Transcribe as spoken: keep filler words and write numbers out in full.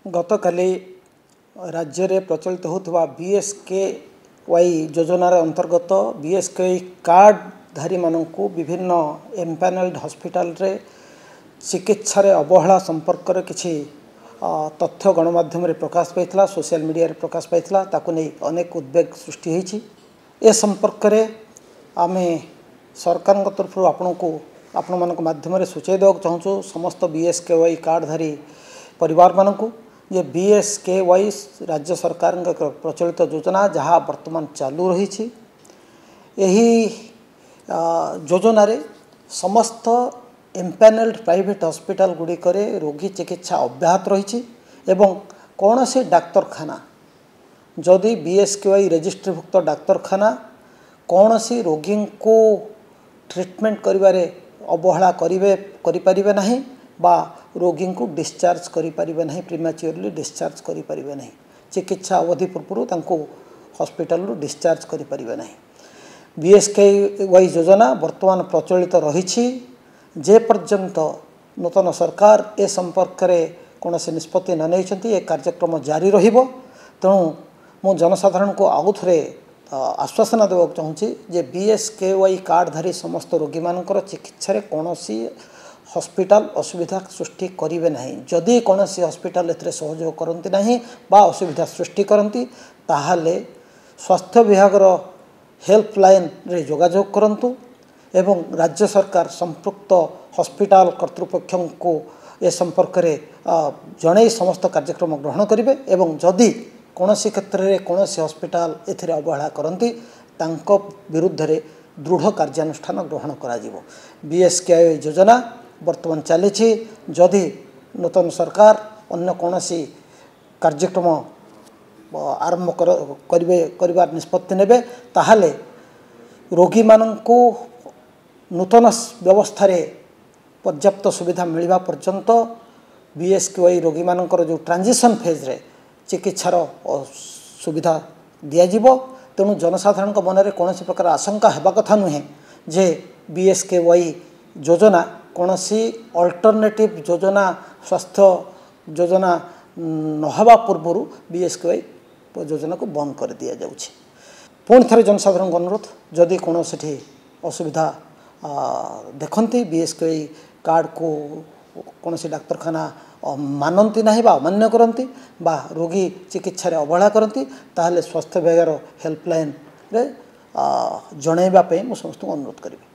गतकाली राज्य में प्रचलित होता बीएसके वाई योजनार अंतर्गत बीएसके वाई कार्डधारी मानक विभिन्न एम्पानेल्ड हॉस्पिटल रे चिकित्सा रे अवहेला संपर्क रे किछि तथ्य गणमाध्यम रे प्रकाश पाइथिला, सोशल मीडिया रे प्रकाश पाइथिला, ताकु नै अनेक उद्वेग सृष्टि होईछि। ए संपर्क रे आमे सरकार तरफ आपण को आपण मानक माध्यम रे सूचय देवा चाहूँ समस्त बीएसके वाई कार्डधारी परिवार मानक ये बीएसके वाई राज्य सरकार प्रचलित योजना जहाँ वर्तमान चालू रही यही योजना रे समस्त एम्पानेल्ड प्राइवेट हॉस्पिटल गुड़िक रोगी चिकित्सा अब्याहत रही एवं कौन से डाक्तरखाना जदि बीएसके वाई रजिस्ट्रीभुक्त डाक्तरखाना कौन सी रोगी को ट्रीटमेंट करिबारे अवहेला करिवे करिपारिबे नहीं बा रोगी को डिस्चार्ज करिपारिबे नहीं, प्रीमैच्योरली डिस्चार्ज करिपारिबे नहीं, चिकित्सा अवधि पूर्व तांको हॉस्पिटल डिस्चार्ज करिपारिबे नहीं। बीएसके वाई योजना वर्तमान प्रचलित रही जे पर्यंत नूतन सरकार ए संपर्क में कौन से निष्पत्ति न नहीं ए कार्यक्रम जारी रहिबो। तेणु मु जनसाधारण को आउ थे आश्वासन देवा चाहूँगी जे बीएसके वाई कार्डधारी समस्त रोगी मानकर चिकित्सा कौन सी हॉस्पिटल असुविधा सृष्टि करेंगे नहीं। जदि कौन सी हॉस्पिटल एथरे सहयोग करती नहीं बा असुविधा सृष्टि करती ताहले स्वास्थ्य विभाग हेल्पलाइन रे जोगाजोग करंतु एवं राज्य सरकार संपृक्त हॉस्पिटल कर्तृपक्ष को ए संपर्क में जन समस्त कार्यक्रम ग्रहण करेंगे एवं जदि कौन सी क्षेत्र में कौन सी हॉस्पिटल एथरे अवहेला करती तांको विरुद्ध रे दृढ़ कार्यानुष्ठान ग्रहण करा जिवो। बीएसके योजना वर्तमान चली जदि नूतन सरकार अन्य कौन सी कार्यक्रम आरंभ करेंगे कर निष्पत्ति नेबे ताहले रोगी माननकु नूतन व्यवस्था रे पर्याप्त सुविधा मिलवा पर्यंत बीएसके वाई रोगी मानकर जो ट्रांजिशन फेज रे चिकित्सार सुविधा दियाजिबो। तेणु जनसाधारण मन में कौन प्रकार आशंका हेबा कथा नुहे जे बीएसके वाई योजना कौन सी अल्टरनेटिव योजना स्वास्थ्य योजना नहवा पूर्व बीएसके वाई योजना को बंद कर दिया जाउछि। पुणी थे जनसाधारण अनुरोध जदि कौन से असुविधा देखती बीएसके वाई कार्ड को कौन से डाक्तरखाना मानती ना बा अमान्य करती बा रोगी चिकित्सा रे अवहेला करती ताहले स्वास्थ्य विभाग हेल्पलाइन रे जनइबा पे मु समस्त अनुरोध करिबे।